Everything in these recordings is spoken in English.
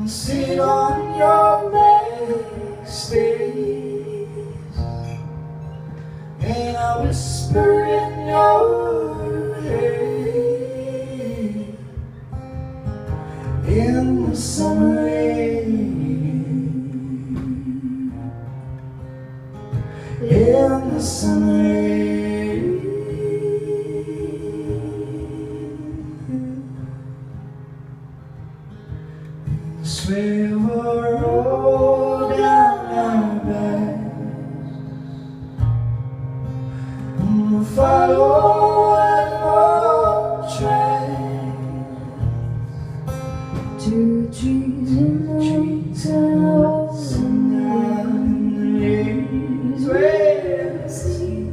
sit on your back stage, and I whisper in your head in the summer rain, in the summer rain. The sweat will roll down our backs, and we'll follow an old track to trees and trees and oaks and down in the leaves where the sea.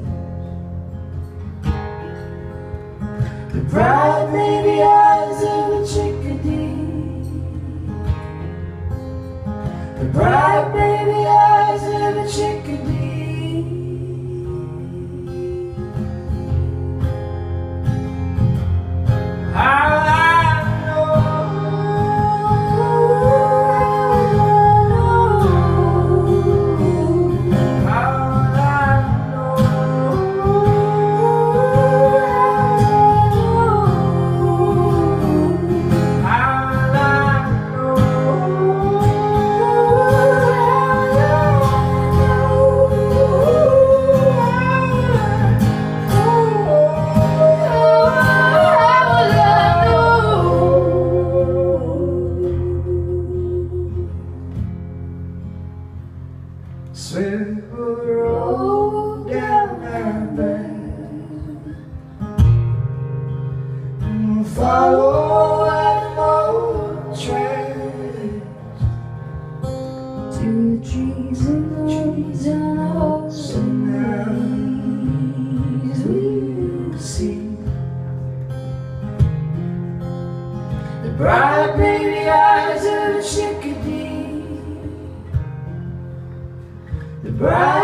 The bright baby eyes of a chickadee, the bright baby eyes of a chickadee. How I know, how I know, sweat will roll down our back, and we'll follow an old track to trees and trees and oaks and valleys we'll see. The bright baby eyes of a chickadee, the bright